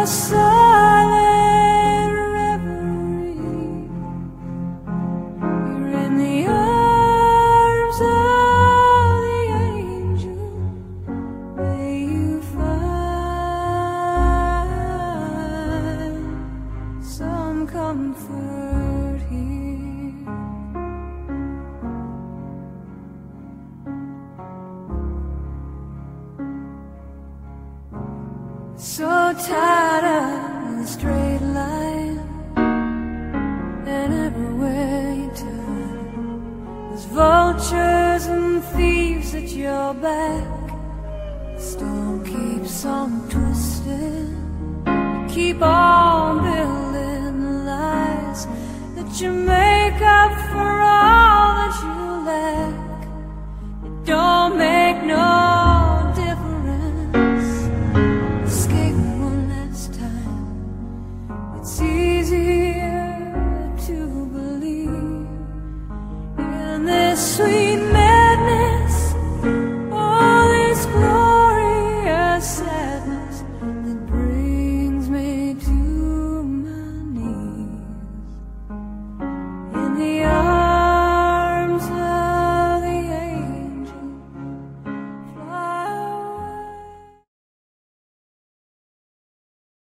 silent reverie. You're in the arms of the angel. May you find some comfort here. So tired of the straight line, and everywhere you turn, there's vultures and thieves at your back.